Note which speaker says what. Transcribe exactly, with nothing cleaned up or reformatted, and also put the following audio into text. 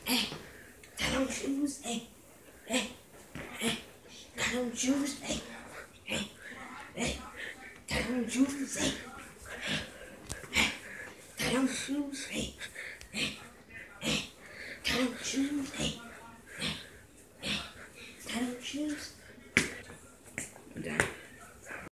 Speaker 1: eh. Got on shoes, eh, eh, eh. Got on shoes, eh, eh, eh. Got on shoes, eh, eh. Got on shoes, eh, eh, eh. Got on shoes, eh.